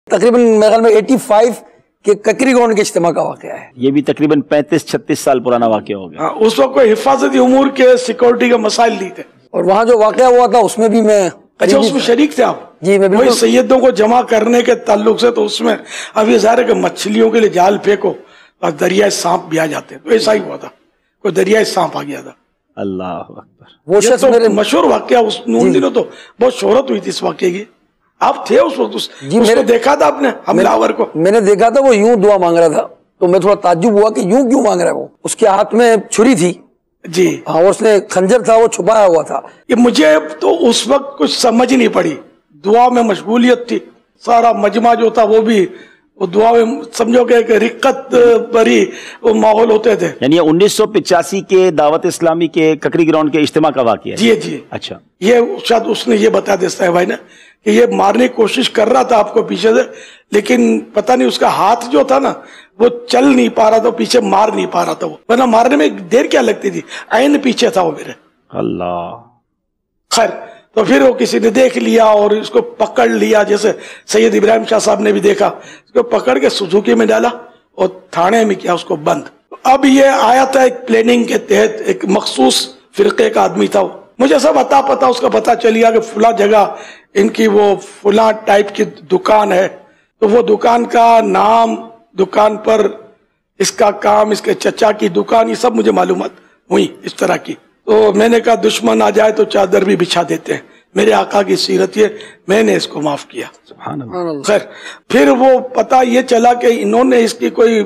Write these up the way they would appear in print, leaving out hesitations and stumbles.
تقریباً میرے خیال میں 85 کے ککری گراؤنڈ کے اجتماع کا واقعہ ہے. یہ بھی تقریباً 35-36 سال پرانا واقعہ ہو گیا. اس وقت کوئی حفاظتی امور کے سیکورٹی کے مسائل نہیں تھے. اور وہاں جو واقعہ ہوا تھا اس میں بھی میں اچھا اس میں شریک تھے آپ؟ جی میں وہی بالکل. سیدوں کو جمع کرنے کے تعلق سے تو اس میں اب یہ ظاہر ہے کہ مچھلیوں کے لیے جال پھینکو اور دریائے سانپ بھی آ جاتے ہیں، تو ایسا ہی ہوا تھا، کوئی دریائے سانپ آ گیا تھا. اللہ اکبر. وہ یہ شخص تو میرے مشہور واقعہ اس ان دنوں تو بہت شہرت ہوئی تھی اس واقعے کی. آپ تھے اس وقت اس کو دیکھا تھا آپ نے حملہ آور کو؟ میں نے دیکھا تھا وہ یوں دعا مانگ رہا تھا تو میں تھوڑا تعجب ہوا کہ یوں کیوں مانگ رہا ہے. وہ اس کے ہاتھ میں چھری تھی جی ہاں، اور اس نے خنجر تھا وہ چھپایا ہوا تھا. یہ مجھے تو اس وقت کچھ سمجھ نہیں پڑی، دعا میں مشغولیت تھی، سارا مجمع جو تھا وہ بھی وہ دعا میں سمجھو کہ ایک رقت بری وہ ماحول ہوتے تھے. یعنی 1985 کے دعوت اسلامی کے ککری گراؤنڈ کے اجتماع کا واقعہ ہے. جی جی. اچھا یہ شاید اس نے یہ بتا دیتا ہے بھائی نے کہ یہ مارنے کی کوشش کر رہا تھا آپ کو پیچھے سے، لیکن پتہ نہیں اس کا ہاتھ جو تھا نا وہ چل نہیں پا رہا تھا، پیچھے مار نہیں پا رہا تھا. وہ ورنہ مارنے میں دیر کیا لگتی تھی، عین پیچھے تھا وہ میرے. اللہ. خیر تو پھر وہ کسی نے دیکھ لیا اور اس کو پکڑ لیا، جیسے سید ابراہیم شاہ صاحب نے بھی دیکھا، اس کو پکڑ کے سوزوکی میں ڈالا اور تھانے میں کیا اس کو بند. اب یہ آیا تھا ایک پلاننگ کے تحت، ایک مخصوص فرقے کا آدمی تھا وہ. مجھے سب پتا اس کا پتا چلیا کہ فلاں جگہ ان کی وہ فلاں ٹائپ کی دکان ہے، تو وہ دکان کا نام، دکان پر اس کا کام، اس کے چچا کی دکان، یہ سب مجھے معلومات ہوئی اس طرح کی. تو میں نے کہا دشمن آ جائے تو چادر بھی بچھا دیتے ہیں، میرے آقا کی سیرت یہ، میں نے اس کو معاف کیا. سبحان اللہ. خیر پھر وہ پتہ یہ چلا کہ انہوں نے اس کی کوئی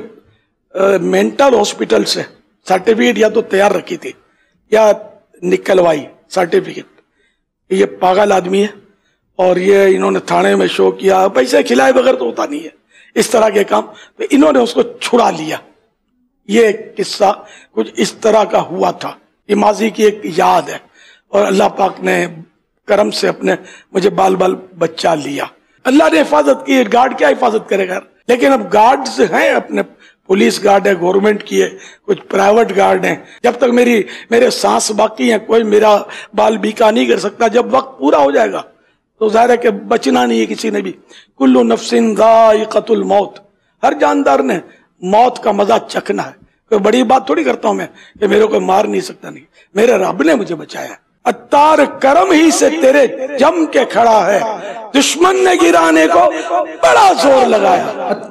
مینٹل ہاسپٹل سے سرٹیفکیٹ یا تو تیار رکھی تھی یا نکلوائی سرٹیفکیٹ، یہ پاگل آدمی ہے اور یہ انہوں نے تھانے میں شو کیا، پیسے کھلائے بغیر تو ہوتا نہیں ہے اس طرح کے کام، تو انہوں نے اس کو چھڑا لیا. یہ قصہ کچھ اس طرح کا ہوا تھا. یہ ماضی کی ایک یاد ہے، اور اللہ پاک نے کرم سے اپنے مجھے بال بچہ لیا. اللہ نے حفاظت کی. گارڈ کیا حفاظت کرے گا؟ لیکن اب گارڈز ہیں، اپنے پولیس گارڈ ہے، گورنمنٹ کی ہے، کچھ پرائیویٹ گارڈ ہیں. جب تک میرے سانس باقی ہیں کوئی میرا بال بیکا نہیں کر سکتا. جب وقت پورا ہو جائے گا تو ظاہر ہے کہ بچنا نہیں ہے کسی نے بھی. کل نفس ذائقۃ الموت، ہر جاندار نے موت کا مزہ چکھنا ہے. کوئی بڑی بات تھوڑی کرتا ہوں میں کہ میرے کو مار نہیں سکتا، نہیں، میرے رب نے مجھے بچایا. اتار کرم ہی سے تیرے جم کے کھڑا ہے، دشمن نے گرانے کو بڑا زور لگایا.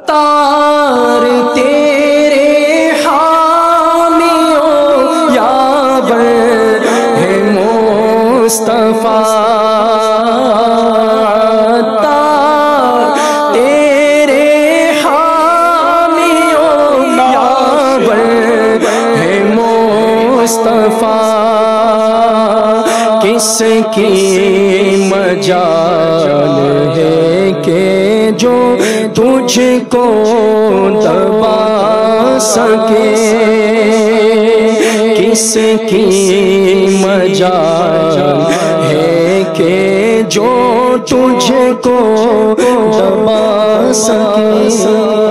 اتار تیرے حامیوں یاور ہے مصطفیٰ، کس کی مجال ہے کہ جو تجھ کو دبا سکے، کس کی مجال ہے کہ جو تجھ کو دبا سکے.